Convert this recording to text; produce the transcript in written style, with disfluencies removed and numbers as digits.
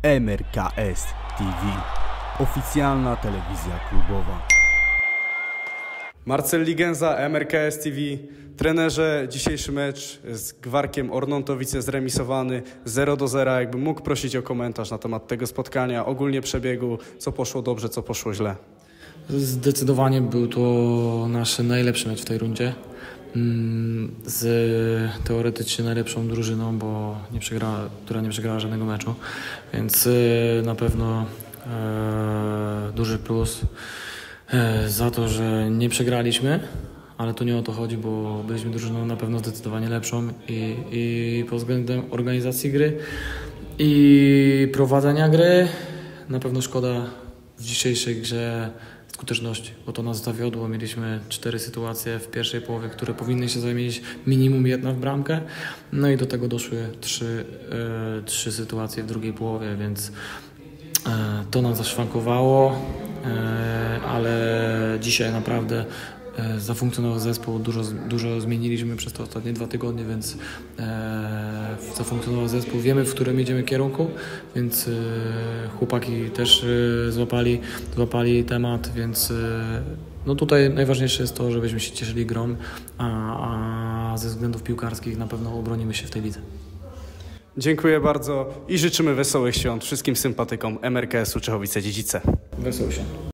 MRKS TV, oficjalna telewizja klubowa. Marcel Ligenza, MRKS TV. Trenerze, dzisiejszy mecz z Gwarkiem Ornontowice zremisowany 0-0. Jakbym mógł prosić o komentarz na temat tego spotkania, ogólnie przebiegu, co poszło dobrze, co poszło źle. Zdecydowanie był to nasz najlepszy mecz w tej rundzie. Z teoretycznie najlepszą drużyną, która nie przegrała żadnego meczu, więc na pewno duży plus za to, że nie przegraliśmy, ale to nie o to chodzi, bo byliśmy drużyną na pewno zdecydowanie lepszą i pod względem organizacji gry i prowadzenia gry na pewno szkoda w dzisiejszej grze skuteczności, bo to nas zawiodło. Mieliśmy 4 sytuacje w pierwszej połowie, które powinny się zamienić minimum jedna w bramkę, no i do tego doszły 3 sytuacje w drugiej połowie, więc to nas zaszwankowało, ale dzisiaj naprawdę zafunkcjonował zespół, dużo zmieniliśmy przez te ostatnie 2 tygodnie, więc zafunkcjonował zespół, wiemy, w którym jedziemy kierunku, więc chłopaki też złapali temat, więc no tutaj najważniejsze jest to, żebyśmy się cieszyli grą, a ze względów piłkarskich na pewno obronimy się w tej lidze. Dziękuję bardzo i życzymy wesołych świąt wszystkim sympatykom MRKS-u Czechowice-Dziedzice. Wesołych świąt.